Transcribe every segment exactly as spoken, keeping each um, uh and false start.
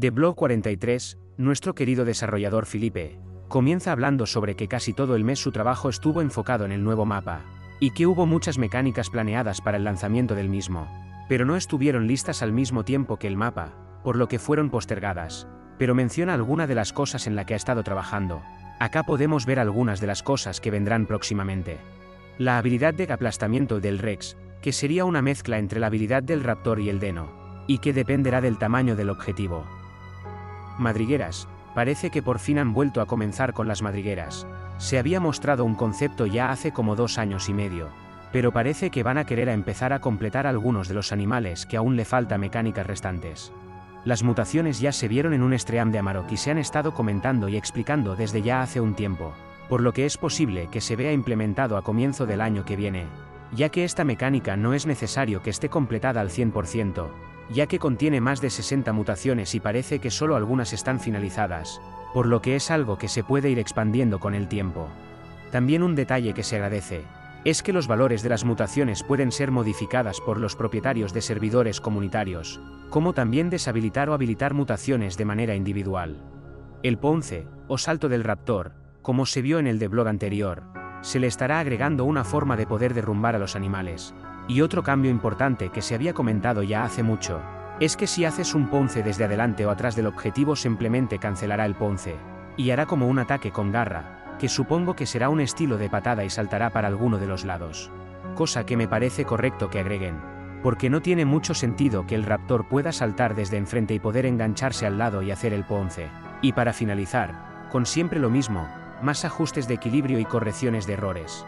De Blog cuarenta y tres, nuestro querido desarrollador Felipe, comienza hablando sobre que casi todo el mes su trabajo estuvo enfocado en el nuevo mapa, y que hubo muchas mecánicas planeadas para el lanzamiento del mismo, pero no estuvieron listas al mismo tiempo que el mapa, por lo que fueron postergadas, pero menciona alguna de las cosas en la que ha estado trabajando. Acá podemos ver algunas de las cosas que vendrán próximamente. La habilidad de aplastamiento del Rex, que sería una mezcla entre la habilidad del Raptor y el Deno, y que dependerá del tamaño del objetivo. Madrigueras, parece que por fin han vuelto a comenzar con las madrigueras. Se había mostrado un concepto ya hace como dos años y medio, pero parece que van a querer a empezar a completar algunos de los animales que aún le falta mecánicas restantes. Las mutaciones ya se vieron en un stream de Amarok y se han estado comentando y explicando desde ya hace un tiempo, por lo que es posible que se vea implementado a comienzo del año que viene, ya que esta mecánica no es necesario que esté completada al cien por ciento, ya que contiene más de sesenta mutaciones y parece que solo algunas están finalizadas, por lo que es algo que se puede ir expandiendo con el tiempo. También un detalle que se agradece, es que los valores de las mutaciones pueden ser modificadas por los propietarios de servidores comunitarios, como también deshabilitar o habilitar mutaciones de manera individual. El Pounce, o salto del Raptor, como se vio en el de blog anterior, se le estará agregando una forma de poder derrumbar a los animales. Y otro cambio importante que se había comentado ya hace mucho, es que si haces un Pounce desde adelante o atrás del objetivo simplemente cancelará el Pounce, y hará como un ataque con garra, que supongo que será un estilo de patada y saltará para alguno de los lados. Cosa que me parece correcto que agreguen, porque no tiene mucho sentido que el Raptor pueda saltar desde enfrente y poder engancharse al lado y hacer el Pounce. Y para finalizar, con siempre lo mismo, más ajustes de equilibrio y correcciones de errores.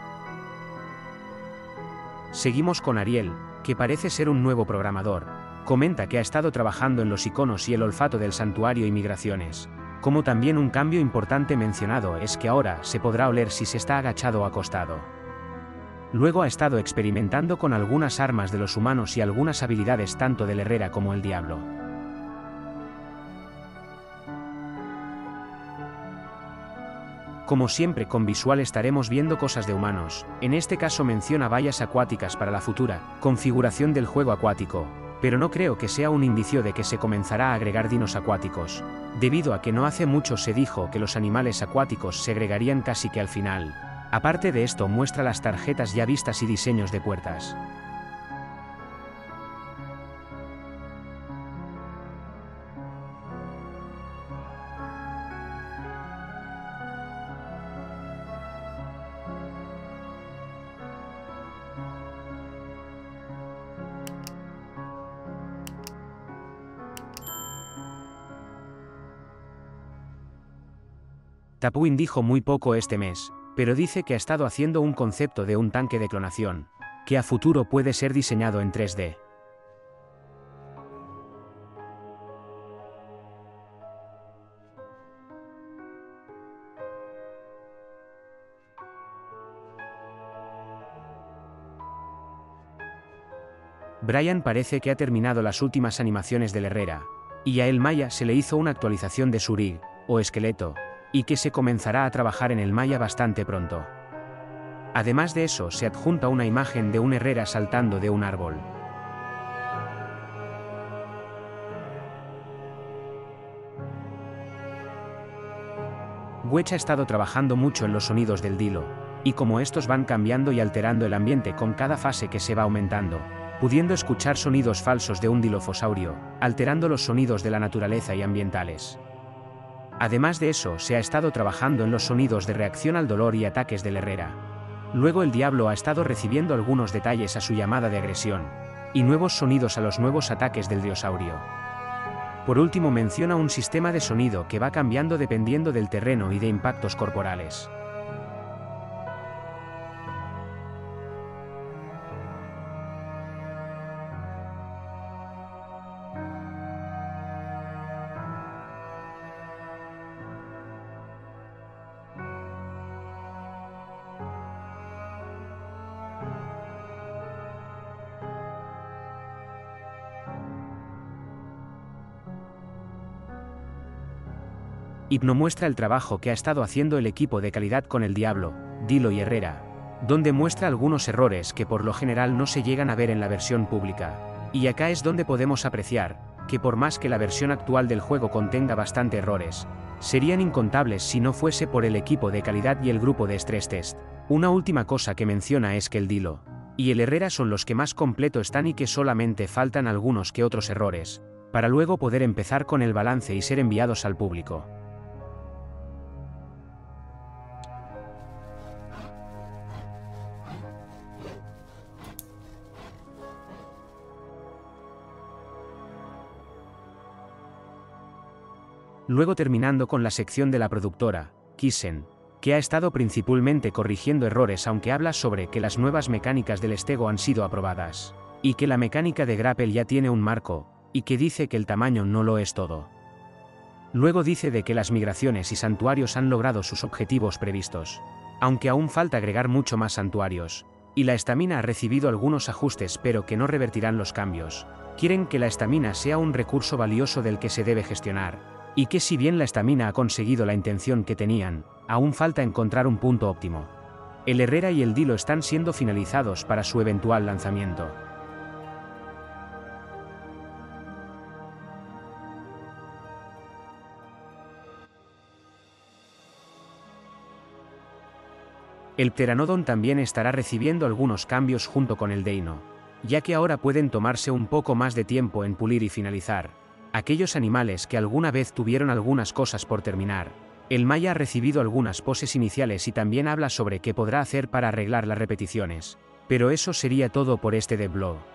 Seguimos con Ariel, que parece ser un nuevo programador. Comenta que ha estado trabajando en los iconos y el olfato del santuario y migraciones. Como también un cambio importante mencionado es que ahora se podrá oler si se está agachado o acostado. Luego ha estado experimentando con algunas armas de los humanos y algunas habilidades tanto del Herrera como el Diablo. Como siempre con visual estaremos viendo cosas de humanos, en este caso menciona vallas acuáticas para la futura configuración del juego acuático, pero no creo que sea un indicio de que se comenzará a agregar dinos acuáticos, debido a que no hace mucho se dijo que los animales acuáticos se agregarían casi que al final. Aparte de esto muestra las tarjetas ya vistas y diseños de puertas. Tapuin dijo muy poco este mes, pero dice que ha estado haciendo un concepto de un tanque de clonación, que a futuro puede ser diseñado en tres D. Brian parece que ha terminado las últimas animaciones del Herrera, y a el Maya se le hizo una actualización de su rig, o esqueleto, y que se comenzará a trabajar en el Maya bastante pronto. Además de eso se adjunta una imagen de un Herrera saltando de un árbol. Wedge ha estado trabajando mucho en los sonidos del Dilo, y como estos van cambiando y alterando el ambiente con cada fase que se va aumentando, pudiendo escuchar sonidos falsos de un dilofosaurio, alterando los sonidos de la naturaleza y ambientales. Además de eso se ha estado trabajando en los sonidos de reacción al dolor y ataques del Herrera. Luego el Diablo ha estado recibiendo algunos detalles a su llamada de agresión, y nuevos sonidos a los nuevos ataques del dinosaurio. Por último menciona un sistema de sonido que va cambiando dependiendo del terreno y de impactos corporales. Hypno muestra el trabajo que ha estado haciendo el equipo de calidad con el Diablo, Dilo y Herrera, donde muestra algunos errores que por lo general no se llegan a ver en la versión pública, y acá es donde podemos apreciar que por más que la versión actual del juego contenga bastante errores, serían incontables si no fuese por el equipo de calidad y el grupo de Stress Test. Una última cosa que menciona es que el Dilo y el Herrera son los que más completo están y que solamente faltan algunos que otros errores, para luego poder empezar con el balance y ser enviados al público. Luego terminando con la sección de la productora, Kisen, que ha estado principalmente corrigiendo errores aunque habla sobre que las nuevas mecánicas del Stego han sido aprobadas, y que la mecánica de Grapple ya tiene un marco, y que dice que el tamaño no lo es todo. Luego dice de que las migraciones y santuarios han logrado sus objetivos previstos, aunque aún falta agregar mucho más santuarios, y la estamina ha recibido algunos ajustes pero que no revertirán los cambios. Quieren que la estamina sea un recurso valioso del que se debe gestionar, y que si bien la estamina ha conseguido la intención que tenían, aún falta encontrar un punto óptimo. El Herrera y el Dilo están siendo finalizados para su eventual lanzamiento. El Pteranodon también estará recibiendo algunos cambios junto con el Deino, ya que ahora pueden tomarse un poco más de tiempo en pulir y finalizar aquellos animales que alguna vez tuvieron algunas cosas por terminar. El Maya ha recibido algunas poses iniciales y también habla sobre qué podrá hacer para arreglar las repeticiones. Pero eso sería todo por este devlog.